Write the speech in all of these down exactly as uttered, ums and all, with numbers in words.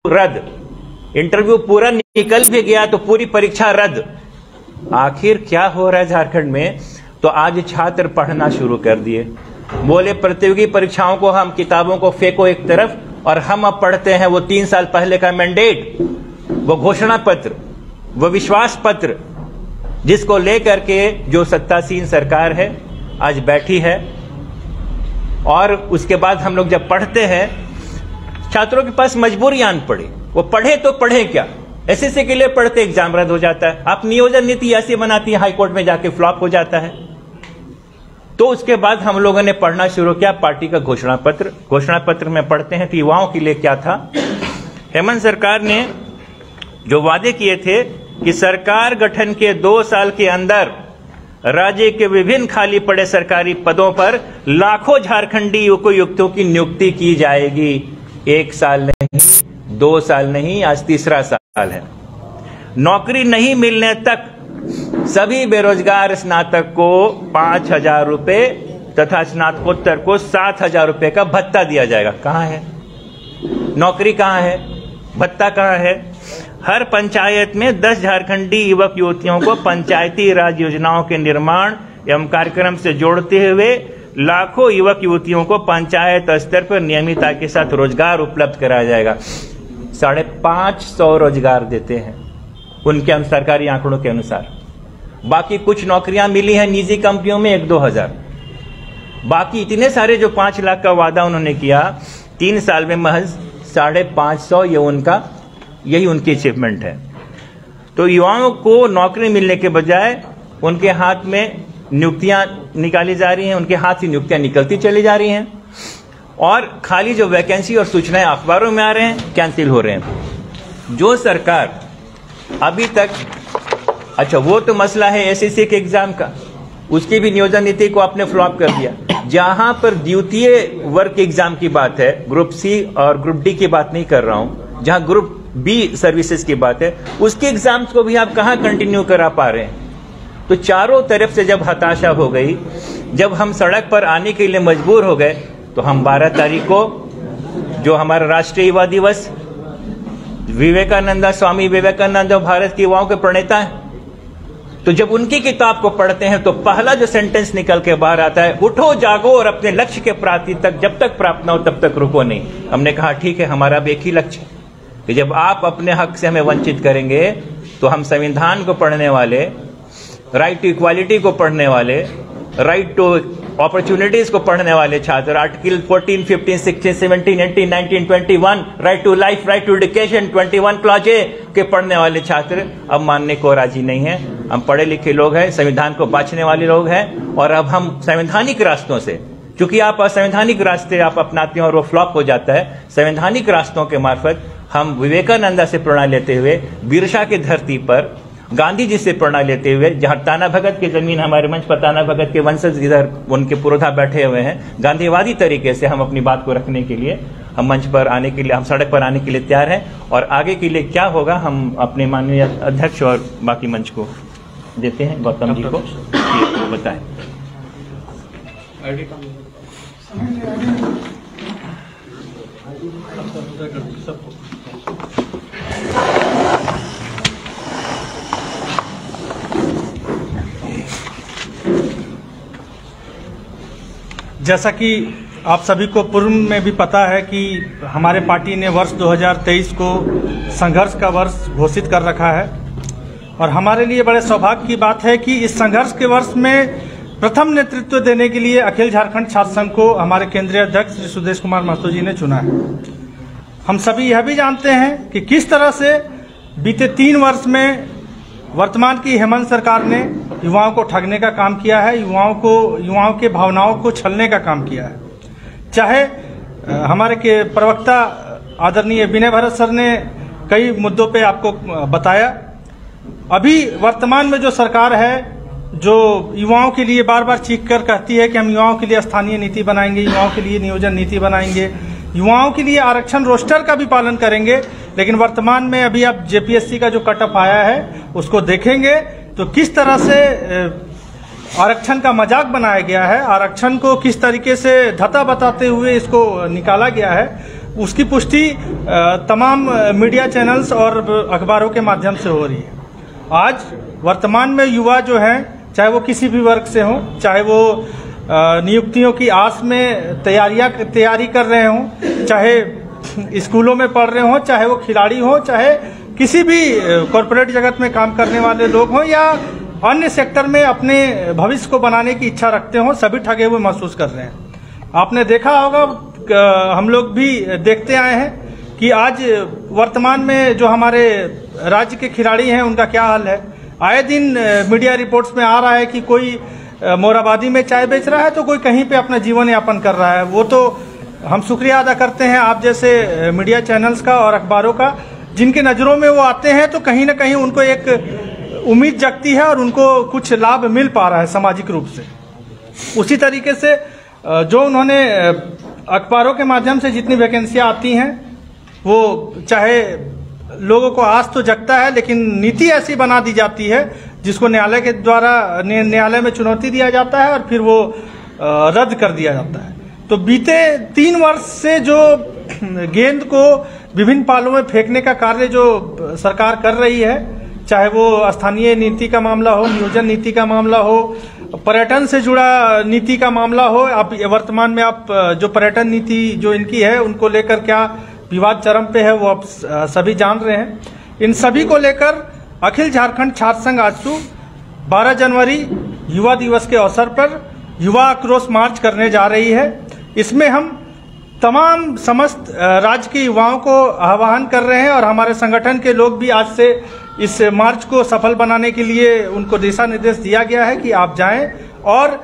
रद्द, इंटरव्यू पूरा निकल भी गया तो पूरी परीक्षा रद्द। आखिर क्या हो रहा है झारखंड में? तो आज छात्र पढ़ना शुरू कर दिए। बोले प्रतियोगी परीक्षाओं को हम किताबों को फेंको एक तरफ और हम अब पढ़ते हैं वो तीन साल पहले का मैंडेट, वो घोषणा पत्र, वो विश्वास पत्र, जिसको लेकर के जो सत्तासीन सरकार है आज बैठी है। और उसके बाद हम लोग जब पढ़ते हैं, छात्रों के पास मजबूरी आन पड़ी, वो पढ़े तो पढ़े क्या, एसएससी के लिए पढ़ते एग्जाम रद्द हो जाता है। आप नियोजन नीति ऐसी बनाती है, हाईकोर्ट में जाके फ्लॉप हो जाता है। तो उसके बाद हम लोगों ने पढ़ना शुरू किया पार्टी का घोषणा पत्र। घोषणा पत्र में पढ़ते हैं कि युवाओं के लिए क्या था। हेमंत सरकार ने जो वादे किए थे कि सरकार गठन के दो साल के अंदर राज्य के विभिन्न खाली पड़े सरकारी पदों पर लाखों झारखंडी युवकों की नियुक्ति की जाएगी। एक साल नहीं, दो साल नहीं, आज तीसरा साल है। नौकरी नहीं मिलने तक सभी बेरोजगार स्नातक को पांच हजार रुपए तथा स्नातकोत्तर को सात हजार रुपए का भत्ता दिया जाएगा। कहां है नौकरी, कहां है भत्ता, कहां है? हर पंचायत में दस झारखंडी युवक युवतियों को पंचायती राज योजनाओं के निर्माण एवं कार्यक्रम से जोड़ते हुए लाखों युवक युवतियों को पंचायत स्तर पर नियमितता के साथ रोजगार उपलब्ध कराया जाएगा। साढ़े पांच सौ रोजगार देते हैं उनके सरकारी आंकड़ों के अनुसार। बाकी कुछ नौकरियां मिली हैं निजी कंपनियों में, एक दो हजार। बाकी इतने सारे जो पांच लाख का वादा उन्होंने किया, तीन साल में महज साढ़े पांच सौ, ये उनका यही उनकी अचीवमेंट है। तो युवाओं को नौकरी मिलने के बजाय उनके हाथ में नियुक्तियां निकाली जा रही हैं, उनके हाथ से नियुक्तियां निकलती चली जा रही हैं, और खाली जो वैकेंसी और सूचनाएं अखबारों में आ रहे हैं कैंसिल हो रहे हैं। जो सरकार अभी तक, अच्छा वो तो मसला है एसएससी के एग्जाम का, उसकी भी नियोजन नीति को आपने फ्लॉप कर दिया। जहां पर द्वितीय वर्ग के एग्जाम की बात है, ग्रुप सी और ग्रुप डी की बात नहीं कर रहा हूं, जहां ग्रुप बी सर्विसेज की बात है, उसके एग्जाम्स को भी आप कहां कंटिन्यू करा पा रहे हैं? तो चारों तरफ से जब हताशा हो गई, जब हम सड़क पर आने के लिए मजबूर हो गए, तो हम बारह तारीख को जो हमारा राष्ट्रीय युवा दिवस, विवेकानंद, स्वामी विवेकानंद भारत के युवाओं के प्रणेता हैं, तो जब उनकी किताब को पढ़ते हैं तो पहला जो सेंटेंस निकल के बाहर आता है, उठो जागो और अपने लक्ष्य के प्राप्ति तक जब तक प्राप्त न हो तब तक रुको नहीं। हमने कहा ठीक है, हमारा भी एक ही लक्ष्य है कि जब आप अपने हक से हमें वंचित करेंगे तो हम संविधान को पढ़ने वाले, राइट टू इक्वालिटी को पढ़ने वाले, राइट टू अपॉर्चुनिटीज को पढ़ने वाले छात्र, article fourteen, fifteen, sixteen, seventeen, eighteen, nineteen, twenty one, right to life, right to education, twenty one clause A के पढ़ने वाले छात्र अब मानने को राजी नहीं है। हम पढ़े लिखे लोग हैं, संविधान को बांचने वाले लोग हैं, और अब हम संवैधानिक रास्तों से, चूंकि आप असंवैधानिक रास्ते आप अपनाते हैं और वो फ्लॉप हो जाता है, संवैधानिक रास्तों के मार्फत हम विवेकानंद से प्रेरणा लेते हुए, बिरसा की धरती पर गांधी जी से प्रेरणा लेते हुए, जहां ताना भगत की जमीन, हमारे मंच पर ताना भगत के वंशज इधर उनके पुरोधा बैठे हुए हैं, गांधीवादी तरीके से हम अपनी बात को रखने के लिए हम मंच पर आने के लिए, हम सड़क पर आने के लिए तैयार हैं। और आगे के लिए क्या होगा हम अपने माननीय अध्यक्ष और बाकी मंच को देते हैं, गौतम जी को वो बताएं। जैसा कि आप सभी को पूर्व में भी पता है कि हमारे पार्टी ने वर्ष दो हज़ार तेईस को संघर्ष का वर्ष घोषित कर रखा है, और हमारे लिए बड़े सौभाग्य की बात है कि इस संघर्ष के वर्ष में प्रथम नेतृत्व देने के लिए अखिल झारखंड छात्र संघ को हमारे केंद्रीय अध्यक्ष श्री सुदेश कुमार महतो जी ने चुना है। हम सभी यह भी जानते हैं कि किस तरह से बीते तीन वर्ष में वर्तमान की हेमंत सरकार ने युवाओं को ठगने का काम किया है, युवाओं को युवाओं के भावनाओं को छलने का काम किया है। चाहे हमारे के प्रवक्ता आदरणीय विनय भरत सर ने कई मुद्दों पे आपको बताया। अभी वर्तमान में जो सरकार है, जो युवाओं के लिए बार बार चीख कर कहती है कि हम युवाओं के लिए स्थानीय नीति बनाएंगे, युवाओं के लिए नियोजन नीति बनाएंगे, युवाओं के लिए आरक्षण रोस्टर का भी पालन करेंगे, लेकिन वर्तमान में अभी आप जेपीएससी का जो कट ऑफ आया है उसको देखेंगे तो किस तरह से आरक्षण का मजाक बनाया गया है, आरक्षण को किस तरीके से धता बताते हुए इसको निकाला गया है। उसकी पुष्टि तमाम मीडिया चैनल्स और अखबारों के माध्यम से हो रही है। आज वर्तमान में युवा जो हैं, चाहे वो किसी भी वर्ग से हों, चाहे वो नियुक्तियों की आस में तैयारियां तैयारी कर रहे हों, चाहे स्कूलों में पढ़ रहे हों, चाहे वो खिलाड़ी हों, चाहे किसी भी कॉरपोरेट जगत में काम करने वाले लोग हों या अन्य सेक्टर में अपने भविष्य को बनाने की इच्छा रखते हों, सभी ठगे हुए महसूस कर रहे हैं। आपने देखा होगा, हम लोग भी देखते आए हैं कि आज वर्तमान में जो हमारे राज्य के खिलाड़ी हैं उनका क्या हाल है। आए दिन मीडिया रिपोर्ट्स में आ रहा है कि कोई मोराबादी में चाय बेच रहा है तो कोई कहीं पे अपना जीवन यापन कर रहा है। वो तो हम शुक्रिया अदा करते हैं आप जैसे मीडिया चैनल्स का और अखबारों का, जिनके नज़रों में वो आते हैं तो कहीं ना कहीं उनको एक उम्मीद जगती है और उनको कुछ लाभ मिल पा रहा है सामाजिक रूप से। उसी तरीके से जो उन्होंने अखबारों के माध्यम से जितनी वैकेंसियां आती हैं, वो चाहे लोगों को आस तो जगता है, लेकिन नीति ऐसी बना दी जाती है जिसको न्यायालय के द्वारा न्यायालय में चुनौती दिया जाता है और फिर वो रद्द कर दिया जाता है। तो बीते तीन वर्ष से जो गेंद को विभिन्न पालों में फेंकने का कार्य जो सरकार कर रही है, चाहे वो स्थानीय नीति का मामला हो, नियोजन नीति का मामला हो, पर्यटन से जुड़ा नीति का मामला हो, आप वर्तमान में आप जो पर्यटन नीति जो इनकी है उनको लेकर क्या विवाद चरम पे है वो आप सभी जान रहे हैं। इन सभी को लेकर अखिल झारखंड छात्र संघ आजसू बारह जनवरी युवा दिवस के अवसर पर युवा आक्रोश मार्च करने जा रही है। इसमें हम तमाम समस्त राज्य के युवाओं को आह्वान कर रहे हैं और हमारे संगठन के लोग भी आज से इस मार्च को सफल बनाने के लिए उनको दिशा निर्देश दिया गया है कि आप जाएं और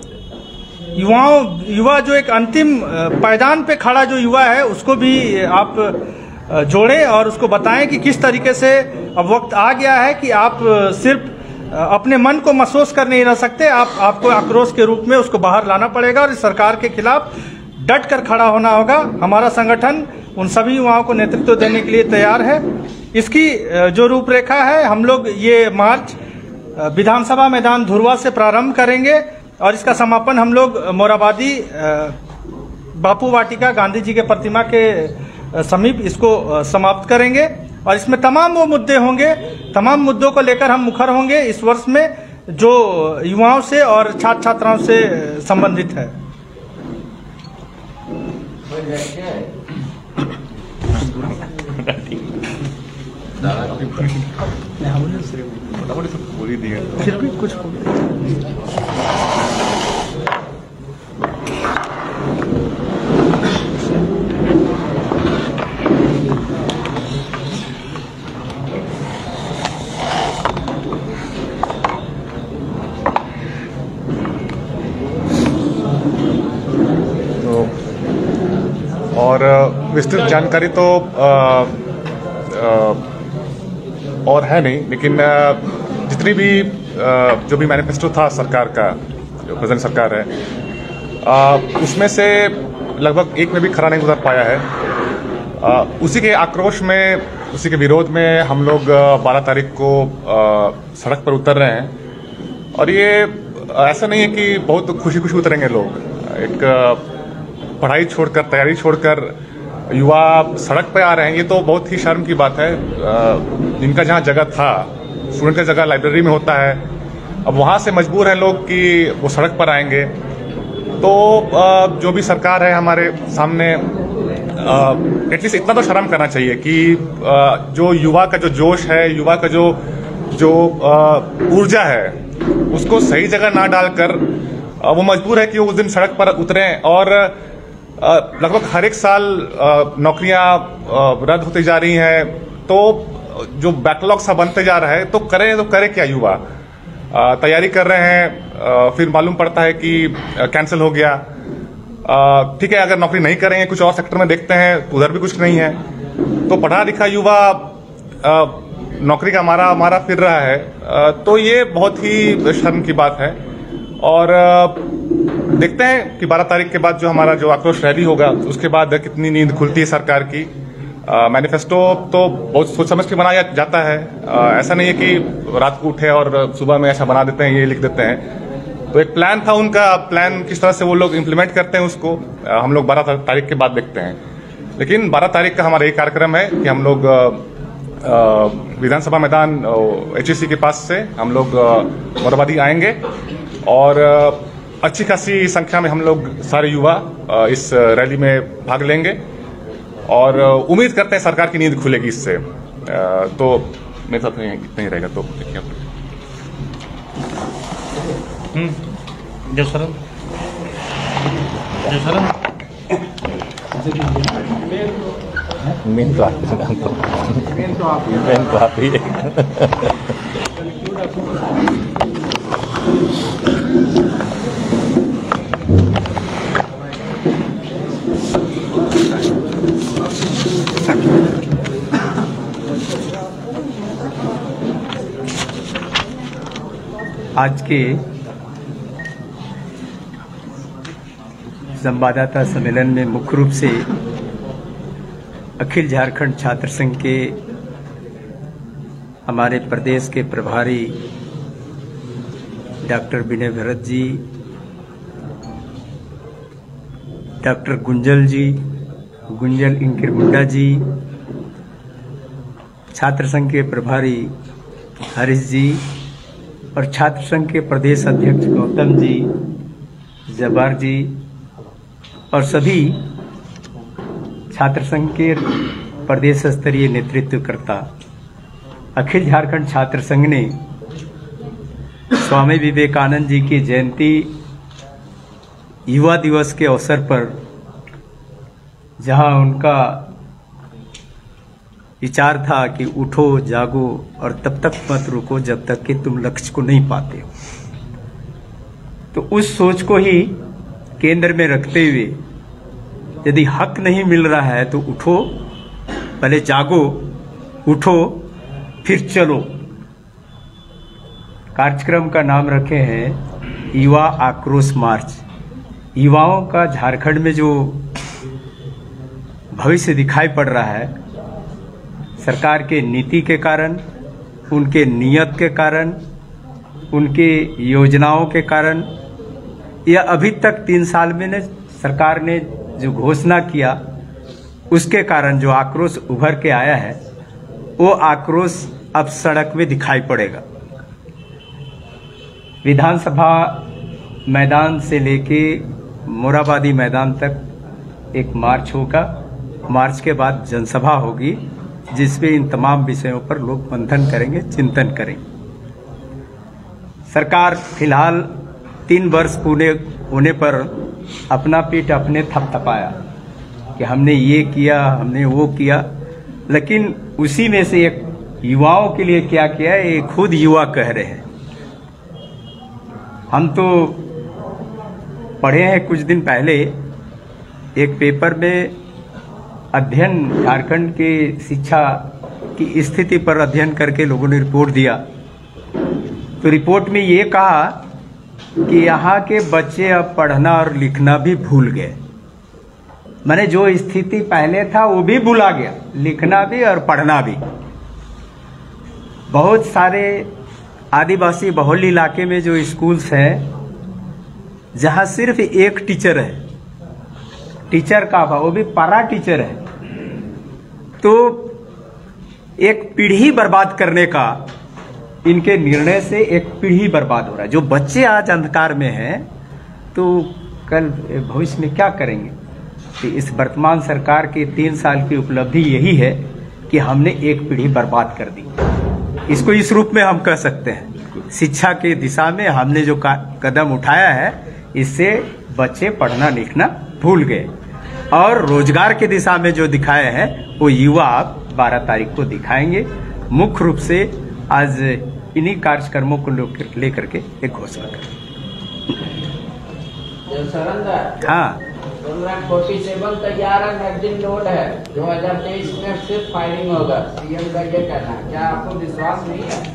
युवाओं युवा जो एक अंतिम पायदान पे खड़ा जो युवा है उसको भी आप जोड़ें और उसको बताएं कि किस तरीके से अब वक्त आ गया है कि आप सिर्फ अपने मन को महसूस कर नहीं रह सकते, आप आपको आक्रोश के रूप में उसको बाहर लाना पड़ेगा और इस सरकार के खिलाफ डट कर खड़ा होना होगा। हमारा संगठन उन सभी युवाओं को नेतृत्व देने के लिए तैयार है। इसकी जो रूपरेखा है, हम लोग ये मार्च विधानसभा मैदान धुरवा से प्रारंभ करेंगे और इसका समापन हम लोग मोराबादी बापू वाटिका गांधी जी के प्रतिमा के समीप इसको समाप्त करेंगे और इसमें तमाम वो मुद्दे होंगे, तमाम मुद्दों को लेकर हम मुखर होंगे इस वर्ष में जो युवाओं से और छात्र छात्राओं से संबंधित है। फिर भी कुछ और विस्तृत जानकारी तो आ, आ, और है नहीं, लेकिन आ, जितनी भी आ, जो भी मैनिफेस्टो था सरकार का, जो प्रेजेंट सरकार है, आ, उसमें से लगभग एक में भी खरा नहीं उतर पाया है। आ, उसी के आक्रोश में, उसी के विरोध में हम लोग बारह तारीख को आ, सड़क पर उतर रहे हैं। और ये ऐसा नहीं है कि बहुत खुशी खुशी उतरेंगे लोग। एक पढ़ाई छोड़कर, तैयारी छोड़कर युवा सड़क पे आ रहे हैं, ये तो बहुत ही शर्म की बात है। जिनका जहाँ जगह था, स्टूडेंट का जगह लाइब्रेरी में होता है, अब वहाँ से मजबूर हैं लोग कि वो सड़क पर आएंगे। तो जो भी सरकार है हमारे सामने, एटलीस्ट इतना तो शर्म करना चाहिए कि जो युवा का जो जोश है, युवा का जो जो ऊर्जा है, उसको सही जगह ना डालकर वो मजबूर है कि वो उस दिन सड़क पर उतरें। और लगभग हर एक साल नौकरियां रद्द होती जा रही हैं, तो जो बैकलॉग सा बनते जा रहा है, तो करें तो करे क्या युवा? तैयारी कर रहे हैं, फिर मालूम पड़ता है कि कैंसिल हो गया। ठीक है, अगर नौकरी नहीं करेंगे, कुछ और सेक्टर में देखते हैं, उधर भी कुछ नहीं है, तो पढ़ा लिखा युवा नौकरी का मारा मारा फिर रहा है। तो ये बहुत ही शर्म की बात है। और देखते हैं कि बारह तारीख के बाद जो हमारा जो आक्रोश रैली होगा, उसके बाद कितनी नींद खुलती है सरकार की। मैनिफेस्टो तो बहुत सोच समझ के बनाया जाता है, आ, ऐसा नहीं है कि रात को उठे और सुबह में ऐसा बना देते हैं, ये लिख देते हैं। तो एक प्लान था उनका, प्लान किस तरह से वो लोग इम्प्लीमेंट करते हैं उसको आ, हम लोग बारह तारीख के बाद देखते हैं। लेकिन बारह तारीख का हमारा एक कार्यक्रम है कि हम लोग विधानसभा मैदान एच ई सी के पास से हम लोग मोरहाबादी आएंगे और अच्छी खासी संख्या में हम लोग सारे युवा इस रैली में भाग लेंगे और उम्मीद करते हैं सरकार की नींद खुलेगी इससे। तो मेरे साथ नहीं इतना ही रहेगा। तो जय सरन जय सरन मेन तो आप मेन तो आप मेन तो आप ही आज के संवाददाता सम्मेलन में मुख्य रूप से अखिल झारखंड छात्र संघ के हमारे प्रदेश के प्रभारी डॉक्टर विनय भरत जी, डॉक्टर गुंजल जी, गुंजल इंकिर मुंडा जी, छात्र संघ के प्रभारी हरीश जी और छात्र संघ के प्रदेश अध्यक्ष गौतम जी, जब्बार जी और सभी छात्र संघ के प्रदेश स्तरीय नेतृत्वकर्ता, अखिल झारखंड छात्र संघ ने स्वामी विवेकानंद जी की जयंती युवा दिवस के अवसर पर जहां उनका विचार था कि उठो जागो और तब तक मत रुको जब तक कि तुम लक्ष्य को नहीं पाते हो, तो उस सोच को ही केंद्र में रखते हुए यदि हक नहीं मिल रहा है तो उठो, पहले जागो, उठो फिर चलो। कार्यक्रम का नाम रखे हैं युवा आक्रोश मार्च। युवाओं का झारखंड में जो भविष्य दिखाई पड़ रहा है सरकार के नीति के कारण, उनके नियत के कारण, उनके योजनाओं के कारण, या अभी तक तीन साल में ने सरकार ने जो घोषणा किया उसके कारण जो आक्रोश उभर के आया है वो आक्रोश अब सड़क में दिखाई पड़ेगा। विधानसभा मैदान से लेके मोरहाबादी मैदान तक एक मार्च होगा। मार्च के बाद जनसभा होगी जिसमें इन तमाम विषयों पर लोग मंथन करेंगे, चिंतन करेंगे। सरकार फिलहाल तीन वर्ष पूरे होने पर अपना पीठ अपने थपथपाया कि हमने ये किया, हमने वो किया, लेकिन उसी में से एक युवाओं के लिए क्या किया है ये खुद युवा कह रहे हैं। हम तो पढ़े हैं कुछ दिन पहले एक पेपर में अध्ययन झारखंड के शिक्षा की स्थिति पर अध्ययन करके लोगों ने रिपोर्ट दिया, तो रिपोर्ट में ये कहा कि यहाँ के बच्चे अब पढ़ना और लिखना भी भूल गए। मैंने जो स्थिति पहले था वो भी भुला गया, लिखना भी और पढ़ना भी। बहुत सारे आदिवासी बहुल इलाके में जो स्कूल्स हैं जहाँ सिर्फ एक टीचर है, टीचर का अभाव, वो भी पारा टीचर है, तो एक पीढ़ी बर्बाद करने का इनके निर्णय से एक पीढ़ी बर्बाद हो रहा है। जो बच्चे आज अंधकार में हैं तो कल भविष्य में क्या करेंगे। तो इस वर्तमान सरकार की तीन साल की उपलब्धि यही है कि हमने एक पीढ़ी बर्बाद कर दी। इसको इस रूप में हम कह सकते हैं। शिक्षा की दिशा में हमने जो कदम उठाया है इससे बच्चे पढ़ना लिखना भूल गए, और रोजगार की दिशा में जो दिखाए हैं वो युवा बारह तारीख को दिखाएंगे। मुख्य रूप से आज इन्हीं कार्यक्रमों को लेकर के एक घोषणा करें। हाँ, सैंतालीस तैयार है, मैगजीन लोड है, दो हज़ार तेईस में सिर्फ फायरिंग होगा, सीएम का ये कहना है। क्या आपको विश्वास नहीं है?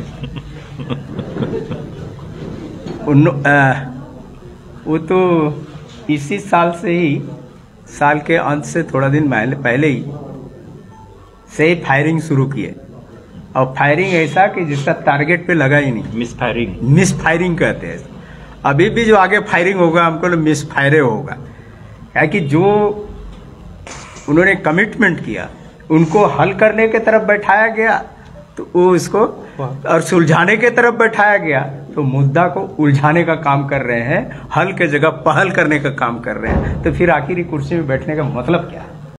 उन, आ, वो तो इसी साल से ही, साल के अंत से थोड़ा दिन पहले ही से ही फायरिंग शुरू किए, और फायरिंग ऐसा कि जिसका टारगेट पे लगा ही नहीं। मिस फायरिंग मिस फायरिंग कहते हैं। अभी भी जो आगे फायरिंग होगा हमको मिस फायरे होगा, क्या कि जो उन्होंने कमिटमेंट किया, उनको हल करने के तरफ बैठाया गया तो वो इसको, और सुलझाने के तरफ बैठाया गया तो मुद्दा को उलझाने का काम कर रहे हैं, हल के जगह पहल करने का काम कर रहे हैं। तो फिर आखिर कुर्सी में बैठने का मतलब क्या है?